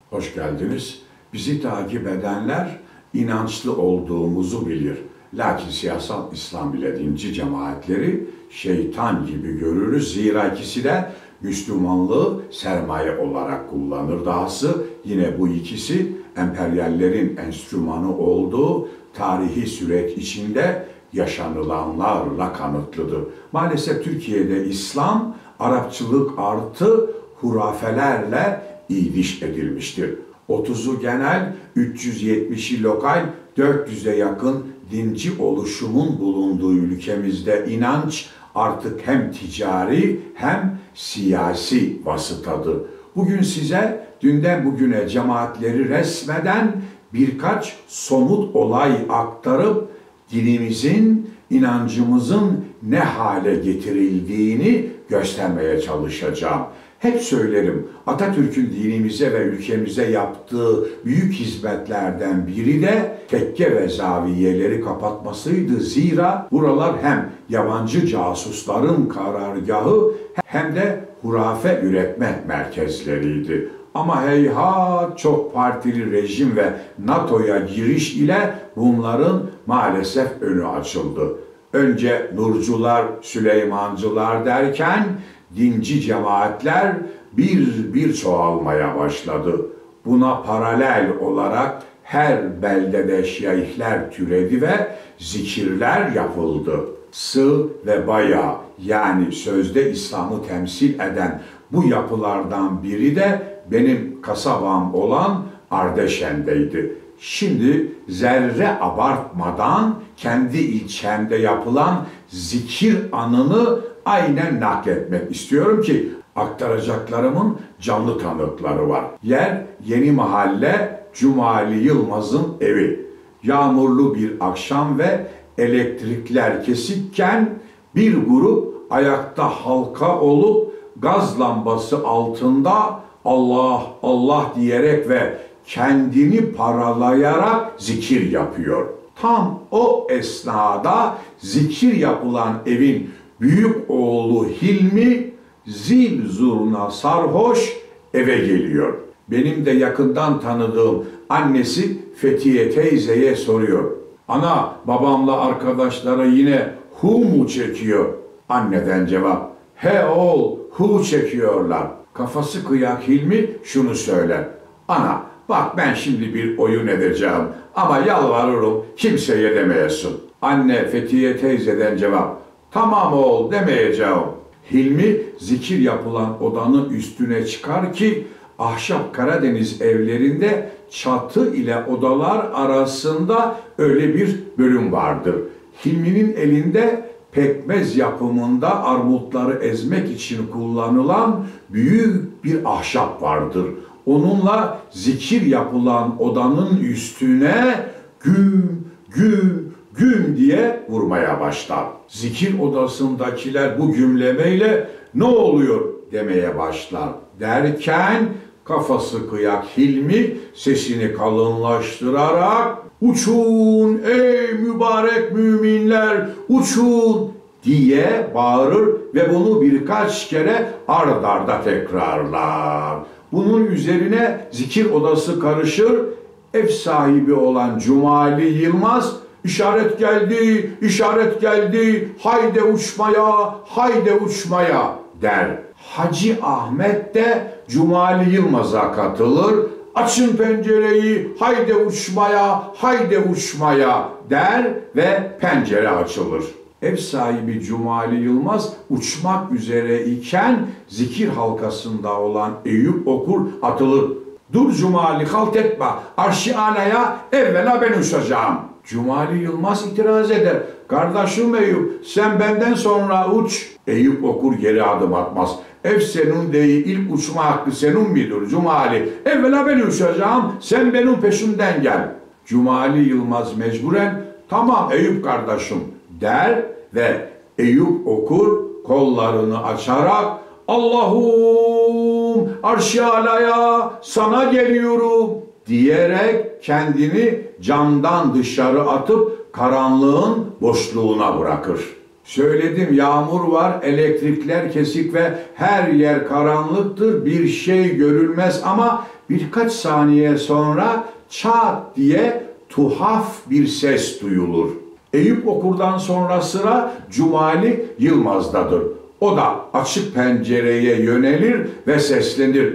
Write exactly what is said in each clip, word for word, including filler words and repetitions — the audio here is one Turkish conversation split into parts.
Hoş geldiniz. Bizi takip edenler inançlı olduğumuzu bilir. Lakin siyasal İslam ile dinci cemaatleri şeytan gibi görürüz. Zira ikisi de Müslümanlığı sermaye olarak kullanır. Dahası yine bu ikisi emperyallerin enstrümanı olduğu tarihi süreç içinde yaşanılanlarla kanıtlıdır. Maalesef Türkiye'de İslam, Arapçılık artı hurafelerle iyiliş edilmiştir. otuzu genel, üç yüz yetmişi lokal, dört yüze yakın dinci oluşumun bulunduğu ülkemizde inanç artık hem ticari hem siyasi vasıtadır. Bugün size dünden bugüne cemaatleri resmeden birkaç somut olay aktarıp dinimizin, inancımızın ne hale getirildiğini göstermeye çalışacağım. Hep söylerim, Atatürk'ün dinimize ve ülkemize yaptığı büyük hizmetlerden biri de tekke ve zaviyeleri kapatmasıydı. Zira buralar hem yabancı casusların karargahı hem de hurafe üretme merkezleriydi. Ama heyhat çok partili rejim ve NATO'ya giriş ile bunların maalesef önü açıldı. Önce Nurcular, Süleymancılar derken dinci cemaatler bir bir çoğalmaya başladı. Buna paralel olarak her beldede şeyhler türedi ve zikirler yapıldı. Sı ve baya yani sözde İslam'ı temsil eden bu yapılardan biri de benim kasabam olan Ardeşen'deydi. Şimdi zerre abartmadan kendi ilçemde yapılan zikir anını aynen nakletmek istiyorum ki aktaracaklarımın canlı tanıkları var. Yer Yeni Mahalle, Cumali Yılmaz'ın evi. Yağmurlu bir akşam ve elektrikler kesikken bir grup ayakta halka olup gaz lambası altında Allah Allah diyerek ve kendini paralayarak zikir yapıyor. Tam o esnada zikir yapılan evin büyük oğlu Hilmi zil zurna sarhoş eve geliyor. Benim de yakından tanıdığım annesi Fethiye teyzeye soruyor. Ana, babamla arkadaşları yine hu mu çekiyor? Anneden cevap, he oğul hu çekiyorlar. Kafası kıyak Hilmi şunu söyler. Ana, bak ben şimdi bir oyun edeceğim ama yalvarırım kimseye demeyesin. Anne Fethiye teyzeden cevap, tamam oğul demeyeceğim. Hilmi zikir yapılan odanın üstüne çıkar ki ahşap Karadeniz evlerinde çatı ile odalar arasında öyle bir bölüm vardır. Hilmi'nin elinde pekmez yapımında armutları ezmek için kullanılan büyük bir ahşap vardır. Onunla zikir yapılan odanın üstüne güm güm güm diye vurmaya başlar. Zikir odasındakiler bu gümlemeyle ne oluyor demeye başlar. Derken kafası kıyak Hilmi sesini kalınlaştırarak uçun ey mübarek müminler uçun diye bağırır ve bunu birkaç kere ard arda tekrarlar. Bunun üzerine zikir odası karışır, ev sahibi olan Cumali Yılmaz işaret geldi, işaret geldi, hayde uçmaya, hayde uçmaya der. Hacı Ahmet de Cumali Yılmaz'a katılır, açın pencereyi, hayde uçmaya, hayde uçmaya der ve pencere açılır. Ev sahibi Cumali Yılmaz uçmak üzere iken zikir halkasında olan Eyüp Okur atılır. Dur Cumali halt etme, arş-ı alaya evvela ben uçacağım. Cumali Yılmaz itiraz eder. Kardeşim Eyüp sen benden sonra uç. Eyüp Okur geri adım atmaz. Ev senin değil, ilk uçma hakkı senin midir Cumali? Evvela ben uçacağım, sen benim peşimden gel. Cumali Yılmaz mecburen tamam Eyüp kardeşim der ve Eyüp Okur kollarını açarak Allahum arş-ı alaya sana geliyorum diyerek kendini camdan dışarı atıp karanlığın boşluğuna bırakır. Söyledim yağmur var, elektrikler kesik ve her yer karanlıktır. Bir şey görülmez ama birkaç saniye sonra çat diye tuhaf bir ses duyulur. Eyüp Okur'dan sonra sıra Cumali Yılmaz'dadır. O da açık pencereye yönelir ve seslenir.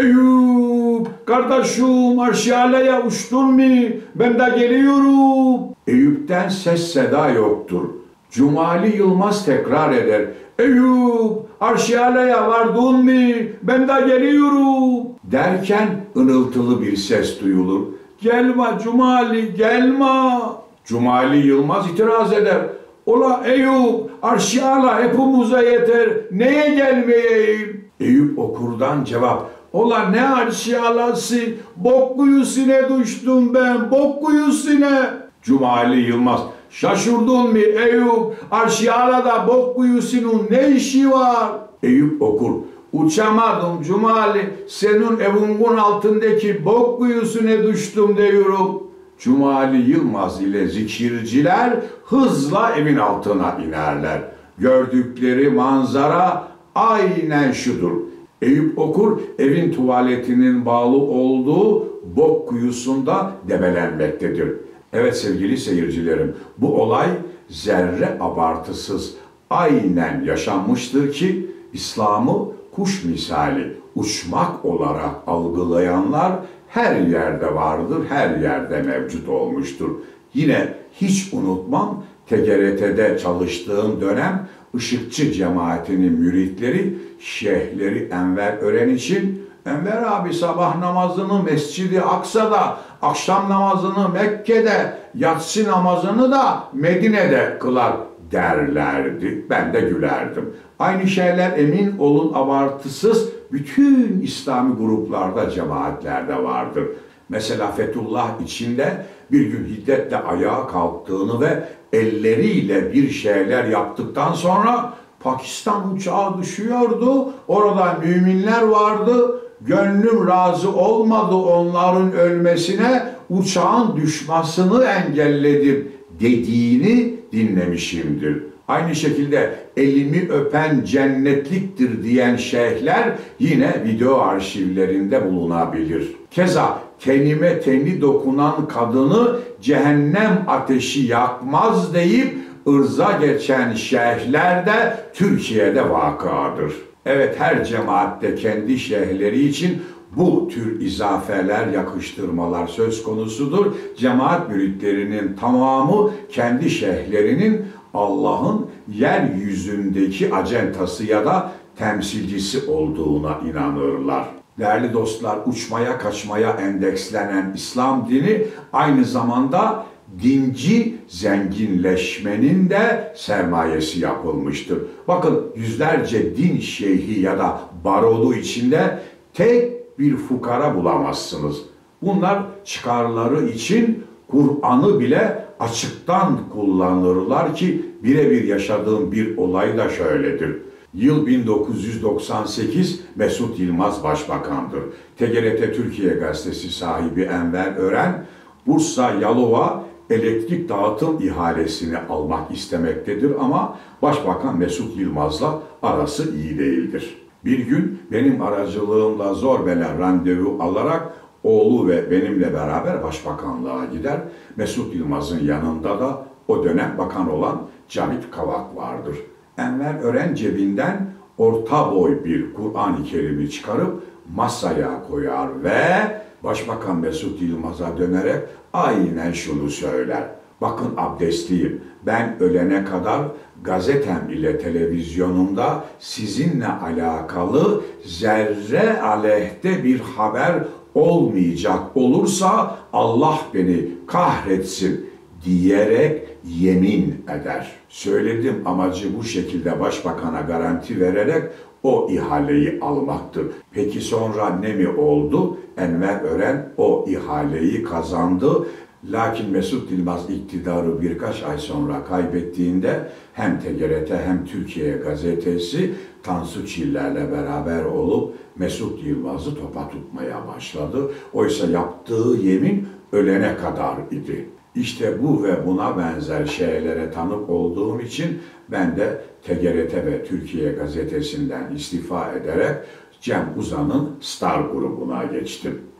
Eyüp, kardeşim aşağıya uçtun mu? Ben de geliyorum. Eyüp'ten ses seda yoktur. Cumali Yılmaz tekrar eder. Eyüp, aşağıya vardın mı? Ben de geliyorum. Derken ınıltılı bir ses duyulur. Gelme Cumali, gelme. Cumali Yılmaz itiraz eder. Ola Eyüp, aşağıya hepimize yeter. Neye gelmeyeyim? Eyüp Okur'dan cevap. Ola ne aşağısı? Bok kuyusuna düştüm ben, bok kuyusuna. Cumali Yılmaz. Şaşırdın mı Eyüp? Aşağıda bok kuyusunun ne işi var? Eyüp Okur. Uçamadım Cumali, senin evinin altındaki bok kuyusuna düştüm diyorum. Cumali Yılmaz ile zikirciler hızla evin altına inerler. Gördükleri manzara aynen şudur. Eyüp Okur evin tuvaletinin bağlı olduğu bok kuyusunda debelenmektedir. Evet sevgili seyircilerim, bu olay zerre abartısız aynen yaşanmıştır ki İslam'ı kuş misali uçmak olarak algılayanlar her yerde vardır, her yerde mevcut olmuştur. Yine hiç unutmam, T G R T'de çalıştığım dönem Işıkçı cemaatinin müritleri, şeyhleri Enver Ören için Enver abi sabah namazını Mescid-i Aksa'da, akşam namazını Mekke'de, yatsı namazını da Medine'de kılar derlerdi. Ben de gülerdim. Aynı şeyler emin olun abartısız bütün İslami gruplarda, cemaatlerde vardır. Mesela Fethullah içinde bir gün hiddetle ayağa kalktığını ve elleriyle bir şeyler yaptıktan sonra Pakistan uçağı düşüyordu. Orada müminler vardı. Gönlüm razı olmadı onların ölmesine, uçağın düşmasını engelledim dediğini dinlemişimdir. Aynı şekilde elimi öpen cennetliktir diyen şeyhler yine video arşivlerinde bulunabilir. Keza tenime teni dokunan kadını cehennem ateşi yakmaz deyip ırza geçen şeyhler de Türkiye'de vakadır. Evet, her cemaatte kendi şeyhleri için bu tür izafeler, yakıştırmalar söz konusudur. Cemaat müritlerinin tamamı kendi şeyhlerinin Allah'ın yeryüzündeki acentası ya da temsilcisi olduğuna inanırlar. Değerli dostlar, uçmaya kaçmaya endekslenen İslam dini aynı zamanda dinci zenginleşmenin de sermayesi yapılmıştır. Bakın, yüzlerce din şeyhi ya da baronu içinde tek bir fukara bulamazsınız. Bunlar çıkarları için Kur'an'ı bile açıktan kullanırlar ki birebir yaşadığım bir olay da şöyledir. Yıl bin dokuz yüz doksan sekiz, Mesut Yılmaz Başbakandır. T G R T Türkiye Gazetesi sahibi Enver Ören, Bursa Yalova elektrik dağıtım ihalesini almak istemektedir ama Başbakan Mesut Yılmaz'la arası iyi değildir. Bir gün benim aracılığımla zor bela randevu alarak oğlu ve benimle beraber başbakanlığa gider. Mesut Yılmaz'ın yanında da o dönem bakan olan Cavit Kavak vardır. Enver Ören cebinden orta boy bir Kur'an-ı Kerim'i çıkarıp masaya koyar ve Başbakan Mesut Yılmaz'a dönerek aynen şunu söyler. Bakın abdestliyim. Ben ölene kadar gazetem ile televizyonumda sizinle alakalı zerre aleyhte bir haber olmayacak olursa Allah beni kahretsin diyerek yemin eder. Söyledim, amacı bu şekilde başbakana garanti vererek o ihaleyi almaktır. Peki sonra ne mi oldu? Enver Ören o ihaleyi kazandı. Lakin Mesut Yılmaz iktidarı birkaç ay sonra kaybettiğinde hem T G R T hem Türkiye Gazetesi Tansu Çiller'le beraber olup Mesut Yılmaz'ı topa tutmaya başladı. Oysa yaptığı yemin ölene kadar idi. İşte bu ve buna benzer şeylere tanık olduğum için ben de T G R T ve Türkiye Gazetesi'nden istifa ederek Cem Uzan'ın Star grubuna geçtim.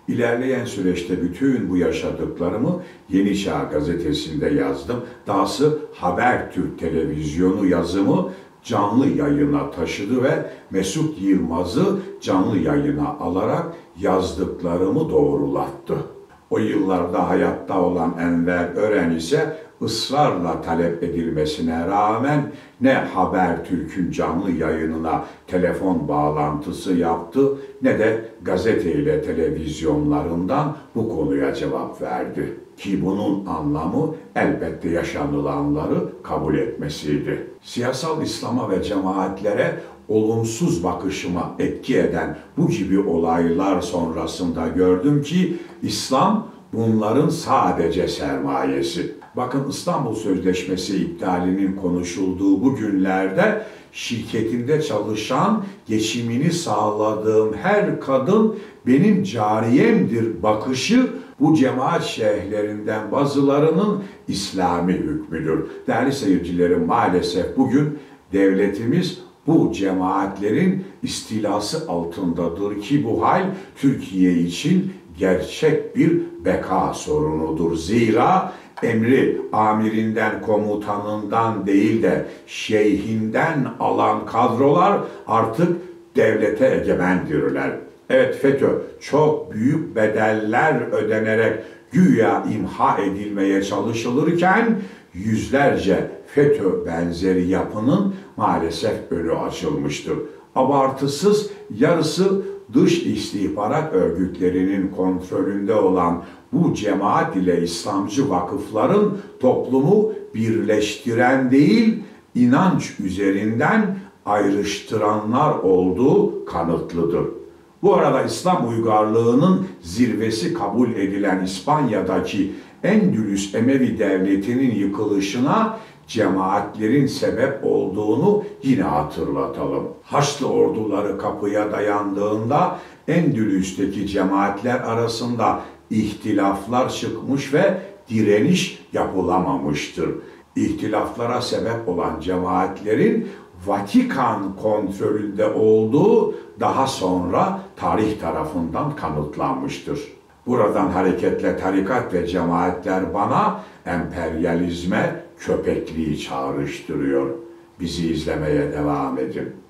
İlerleyen süreçte bütün bu yaşadıklarımı Yeni Çağ gazetesinde yazdım. Dahası Habertürk televizyonu yazımı canlı yayına taşıdı ve Mesut Yılmaz'ı canlı yayına alarak yazdıklarımı doğrulattı. O yıllarda hayatta olan Enver Ören ise ısrarla talep edilmesine rağmen ne Habertürk'ün canlı yayınına telefon bağlantısı yaptı ne de gazeteyle televizyonlarından bu konuya cevap verdi. Ki bunun anlamı elbette yaşanılanları kabul etmesiydi. Siyasal İslam'a ve cemaatlere olumsuz bakışıma etki eden bu gibi olaylar sonrasında gördüm ki İslam bunların sadece sermayesi. Bakın İstanbul Sözleşmesi iptalinin konuşulduğu bu günlerde şirketimde çalışan, geçimini sağladığım her kadın benim cariyemdir bakışı bu cemaat şeyhlerinden bazılarının İslami hükmüdür. Değerli seyircilerim, maalesef bugün devletimiz bu cemaatlerin istilası altındadır ki bu hal Türkiye için gerçek bir beka sorunudur. Zira emri amirinden, komutanından değil de şeyhinden alan kadrolar artık devlete egemendirler. Evet, FETÖ çok büyük bedeller ödenerek güya imha edilmeye çalışılırken yüzlerce FETÖ benzeri yapının maalesef önü açılmıştır. Abartısız yarısı dış istihbarat örgütlerinin kontrolünde olan bu cemaat ile İslamcı vakıfların toplumu birleştiren değil, inanç üzerinden ayrıştıranlar olduğu kanıtlıdır. Bu arada İslam uygarlığının zirvesi kabul edilen İspanya'daki Endülüs Emevi Devleti'nin yıkılışına cemaatlerin sebep olduğunu yine hatırlatalım. Haçlı orduları kapıya dayandığında Endülüs'teki cemaatler arasında ihtilaflar çıkmış ve direniş yapılamamıştır. İhtilaflara sebep olan cemaatlerin Vatikan kontrolünde olduğu daha sonra tarih tarafından kanıtlanmıştır. Buradan hareketle tarikat ve cemaatler bana emperyalizme, köpekliği çağrıştırıyor. Bizi izlemeye devam edin.